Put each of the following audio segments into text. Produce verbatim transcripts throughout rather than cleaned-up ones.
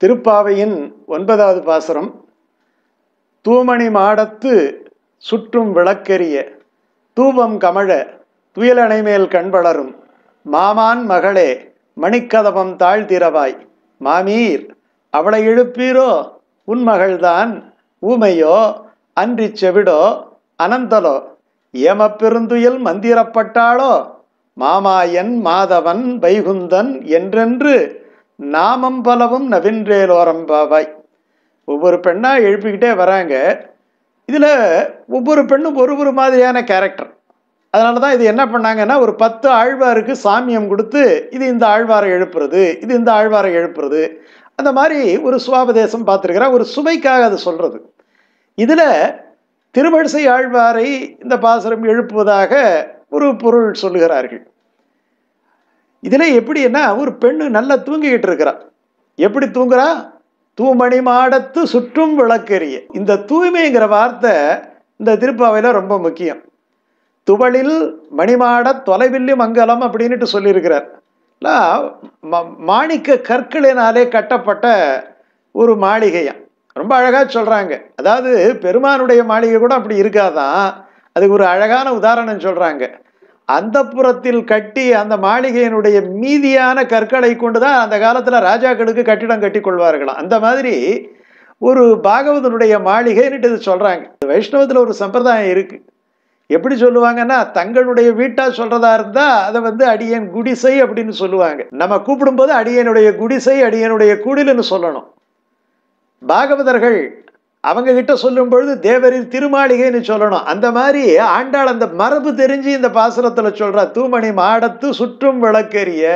திருப்பாவையின் ஒன்பதாவது பாசுரம். தூமணி மாடத்து சுற்றும் விளக்கெரிய தூபம் கமழ துயிலணை மேல் கண்வளரும் மாமான் மகளே மணிக்கதவம் தாழ்த்திரவாய் மாமீர் அவளை எழுப்பீரோ உன் மகள்தான் ஊமையோ அன்றி செவிடோ அனந்தலோ ஏமப்பெருந்துயில் மந்திரப்பட்டாளோ மாமாயன் மாதவன் வைகுந்தன் என்றென்று நாமம் பலவும் நவின்றேலோரம்பாவாய். ஒவ்வொரு பெண்ணா எழுப்பிக்கிட்டே வராங்க. இதில் ஒவ்வொரு பெண்ணும் ஒரு ஒரு மாதிரியான கேரக்டர். அதனால தான் இது என்ன பண்ணாங்கன்னா, ஒரு பத்து ஆழ்வாருக்கு சாமியம் கொடுத்து இது இந்த ஆழ்வாரை எழுப்புறது, இது இந்த ஆழ்வாரை எழுப்புறது, அந்த மாதிரி ஒரு சுவாபதேசம் பார்த்துருக்கிறேன். ஒரு சுவைக்காக அது சொல்கிறது. இதில் திருவழிசை ஆழ்வாரை இந்த பாசுரம் எழுப்புவதாக ஒரு பொருள் சொல்லுகிறார்கள். இதில் எப்படின்னா, ஒரு பெண்ணு நல்லா தூங்கிக்கிட்டு இருக்கிறா. எப்படி தூங்குறா? தூமணி மாடத்து சுற்றும் விளக்கெரிய. இந்த தூய்மைங்கிற வார்த்தை இந்த திருப்பாவையில் ரொம்ப முக்கியம். துவளில் மணிமாட தொலைவில்லி மங்கலம் அப்படின்ட்டு சொல்லியிருக்கிறார். மாணிக்க கற்களினாலே கட்டப்பட்ட ஒரு மாளிகையாம். ரொம்ப அழகாக சொல்கிறாங்க. அதாவது பெருமானுடைய மாளிகை கூட அப்படி இருக்காதான். அதுக்கு ஒரு அழகான உதாரணம் சொல்கிறாங்க. அந்த புறத்தில் கட்டி அந்த மாளிகையினுடைய மீதியான கற்களை கொண்டு தான் அந்த காலத்தில் ராஜாக்களுக்கு கட்டிடம் கட்டி கொள்வார்களாம். அந்த மாதிரி ஒரு பாகவதனுடைய மாளிகைன்னுட்டு இது சொல்கிறாங்க. வைஷ்ணவத்தில் ஒரு சம்பிரதாயம் இருக்குது. எப்படி சொல்லுவாங்கன்னா, தங்களுடைய வீட்டா சொல்கிறதா இருந்தால் அதை வந்து அடியன் குடிசை அப்படின்னு சொல்லுவாங்க. நம்ம கூப்பிடும்போது அடியனுடைய குடிசை அடியனுடைய குடிலுன்னு சொல்லணும். பாகவதர்கள் அவங்க கிட்ட சொல்லும் பொழுது தேவரின் திருமாளிகைன்னு சொல்லணும். அந்த மாதிரி ஆண்டாள் அந்த மரபு தெரிஞ்சு இந்த பாசுரத்தில் சொல்றா. தூமணி மாடத்து சுற்றும் விளக்கெரிய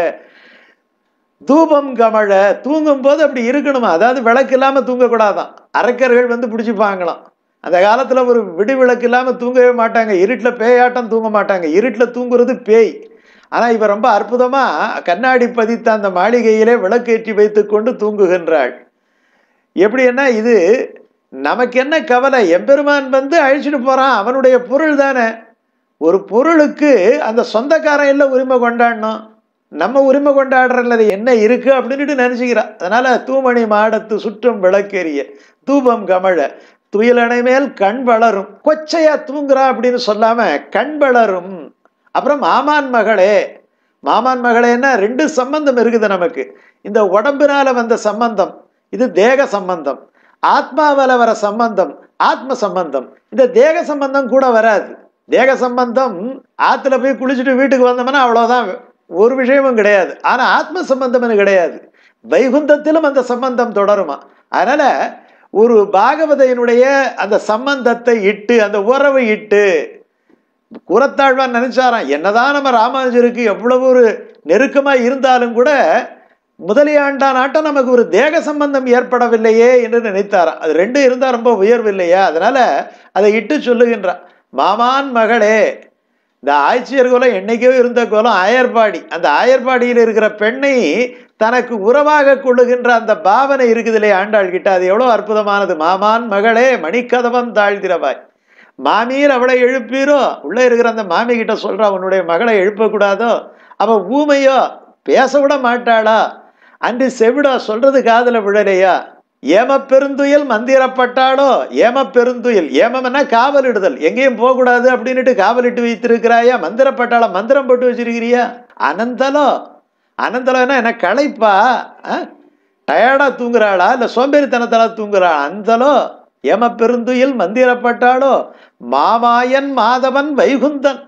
தூபம் கமழ. தூங்கும் போது அப்படி இருக்கணுமா? அதாவது விளக்கு இல்லாம தூங்கக்கூடாதான். அரக்கர்கள் வந்து பிடிச்சிப்பாங்களாம். அந்த காலத்துல ஒரு விடு விளக்கு இல்லாம தூங்கவே மாட்டாங்க. இருட்டில் பேயாட்டம் தூங்க மாட்டாங்க. இருட்டில் தூங்குறது பேய். ஆனா இவ ரொம்ப அற்புதமா கண்ணாடி பதித்த அந்த மாளிகையிலே விளக்கேற்றி வைத்து கொண்டு தூங்குகின்றாள். எப்படின்னா, இது நமக்கு என்ன கவலை? எம்பெருமான் வந்து அழிச்சுட்டு போறான், அவனுடைய பொருள் தானே. ஒரு பொருளுக்கு அந்த சொந்தக்காரன் இல்லை உரிமை கொண்டாடணும். நம்ம உரிமை கொண்டாடுறது என்ன இருக்கு அப்படின்ட்டு நினைச்சுக்கிறான். அதனால தூமணி மாடத்து சுற்றும் விளக்கெரிய தூபம் கமழ துயிலணை மேல் கண் வளரும். கொச்சையா தூங்குறா அப்படின்னு சொல்லாம கண் வளரும். அப்புறம் மாமான் மகளே. மாமான் மகளேன்னா ரெண்டு சம்பந்தம் இருக்குது நமக்கு. இந்த உடம்புனால வந்த சம்பந்தம், இது தேக சம்பந்தம். ஆத்மாவால வர சம்பந்தம் ஆத்ம சம்பந்தம். இந்த தேக சம்பந்தம் கூட வராது. தேக சம்பந்தம் ஆத்துல போய் குளிச்சுட்டு வீட்டுக்கு வந்தோம்னா அவ்வளவுதான், ஒரு விஷயமும் கிடையாது. ஆனா ஆத்ம சம்பந்தம் கிடையாது. வைகுந்தத்திலும் அந்த சம்பந்தம் தொடருமா. அதனால ஒரு பாகவதையினுடைய அந்த சம்பந்தத்தை இட்டு, அந்த உறவை இட்டு, கூறத்தாழ்வான் நினைச்சாராம், என்னதான் நம்ம ராமானுஜருக்கு எவ்வளவு ஒரு நெருக்கமா இருந்தாலும் கூட முதலியாண்டான் ஆட்டம் நமக்கு ஒரு தேக சம்பந்தம் ஏற்படவில்லையே என்று நினைத்தாராம். அது ரெண்டும் இருந்தா ரொம்ப உயர்வு இல்லையா? அதனால அதை இட்டு சொல்லுகின்றான். மாமான் மகளே. இந்த ஆய்ச்சியர் கோலம் என்னைக்கோ இருந்த கோலம் ஆயர்பாடி. அந்த ஆயர்பாடியில் இருக்கிற பெண்ணை தனக்கு உறவாக கொள்ளுகின்ற அந்த பாவனை இருக்குது இல்லையா ஆண்டாள் கிட்ட. அது எவ்வளவு அற்புதமானது. மாமான் மகளே மணிக்கதவம் தாழ்த்திரவாய் மாமீர் அவளை எழுப்பீரோ. உள்ள இருக்கிற அந்த மாமி கிட்ட சொல்றா, உன்னுடைய மகளை எழுப்பக்கூடாதோ, அவ ஊமையோ, பேச விட மாட்டாளா, அன்று செவிடா, சொல்றது காதல விழலையா, ஏம பெருந்துயில் மந்திரப்பட்டாளோ. ஏம பெருந்துயில், ஏமம்னா காவலிடுதல், எங்கேயும் போகக்கூடாது அப்படின்னுட்டு காவலிட்டு வைத்திருக்கிறாயா. மந்திரப்பட்டாளா, மந்திரம் போட்டு வச்சிருக்கிறியா. அனந்தலோ. அனந்தலோன்னா என்ன களைப்பா, டயர்டா தூங்குறாளா இல்ல சோம்பேறித்தனத்தால தூங்குறாளா? அந்தலோ ஏம பெருந்துயில் மந்திரப்பட்டாளோ. மாமாயன் மாதவன் வைகுந்தன்.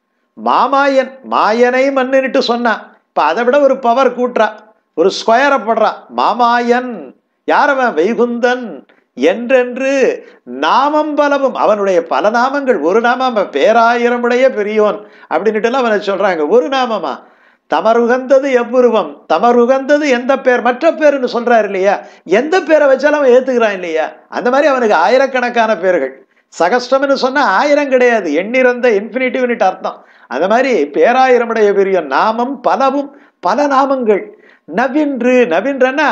மாமாயன் மாயனை மண்ணுன்னுட்டு சொன்னான். இப்ப அதை விட ஒரு பவர் கூட்டுறா, ஒரு ஸ்கொயரை போடுறா. மாமாயன் யாரவன்? வைகுந்தன் என்றென்று நாமம் பலவும். அவனுடைய பல நாமங்கள். ஒரு நாமம் பேராயிரமுடைய பெரியோன் அப்படின்னுட்டு அவனை சொல்றாங்க. ஒரு நாமமா? தமருகந்தது எவ்வுருவம், தமருகந்தது எந்த பேர், மற்ற பேருன்னு சொல்றாரு இல்லையா. எந்த பேரை வச்சாலும் அவன் ஏத்துக்கிறான் இல்லையா. அந்த மாதிரி அவனுக்கு ஆயிரக்கணக்கான பேர்கள். சகஸ்டம்னு சொன்னா ஆயிரம் கிடையாது, எண்ணிறந்த இன்ஃபினிட்டிவ்னுட்டு அர்த்தம். அந்த மாதிரி பேராயிரமுடைய பெரிய நாமம் பலவும், பல நாமங்கள். நவின்று, நவின்றன்னா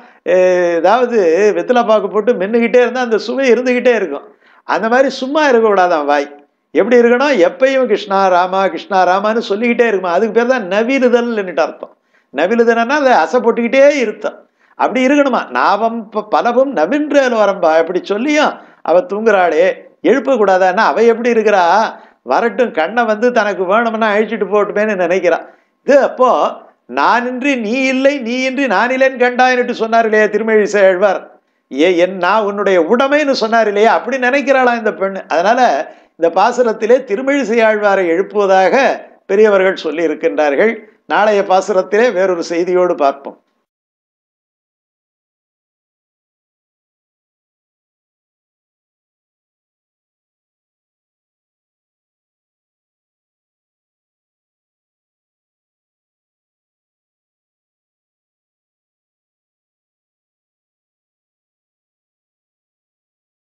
ஏதாவது வெத்தில பாக்கு போட்டு மென்னுகிட்டே இருந்தா அந்த சுவை இருந்துகிட்டே இருக்கும். அந்த மாதிரி சும்மா இருக்கக்கூடாதான் வாய். எப்படி இருக்கணும்? எப்பயும் கிருஷ்ணா ராமா கிருஷ்ணா ராமான்னு சொல்லிக்கிட்டே இருக்குமா. அதுக்கு பேர் தான் நவிலுதல்னுட்டு அர்த்தம். நவிலுதல்னா அதை அசை போட்டுக்கிட்டே இருத்தம். அப்படி இருக்கணுமா. நாபம் பலவும் நவின்றேல் வரம்பா அப்படி சொல்லியும் அவ தூங்குறாளே எழுப்பக்கூடாதான்னா அவ எப்படி இருக்கிறா, வரட்டும் கண்ணை வந்து தனக்கு வேணும்னா அழிச்சிட்டு போட்டுமேன்னு நினைக்கிறா. இது அப்போ நானின்றி நீ இல்லை நீ இன்றி நான் இல்லைன்னு கண்டாயின்னு சொன்னார் இல்லையா திருமழிசை ஆழ்வார். ஏ என் நான் உன்னுடைய உடைமைன்னு சொன்னார் இல்லையா, அப்படி நினைக்கிறாளா இந்த பெண். அதனால இந்த பாசுரத்திலே திருமழிசை ஆழ்வாரை எழுப்புவதாக பெரியவர்கள் சொல்லி இருக்கின்றார்கள். நாளைய பாசுரத்திலே வேறொரு செய்தியோடு பார்ப்போம்.